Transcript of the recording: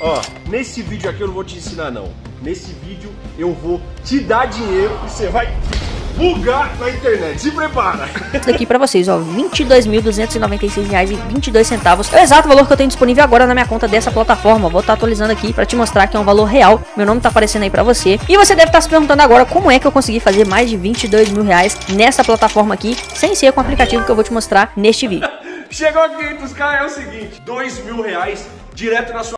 Ó, nesse vídeo aqui eu não vou te ensinar não. Nesse vídeo eu vou te dar dinheiro e você vai bugar na internet. Se prepara. Isso daqui pra vocês, ó, R$22.296,22. É o exato valor que eu tenho disponível agora na minha conta dessa plataforma. Vou estar atualizando aqui pra te mostrar que é um valor real. Meu nome tá aparecendo aí pra você. E você deve estar se perguntando agora como é que eu consegui fazer mais de R$22 mil nessa plataforma aqui, sem ser com o aplicativo que eu vou te mostrar neste vídeo. Chegou a 500k, é o seguinte, R$2.000 direto na sua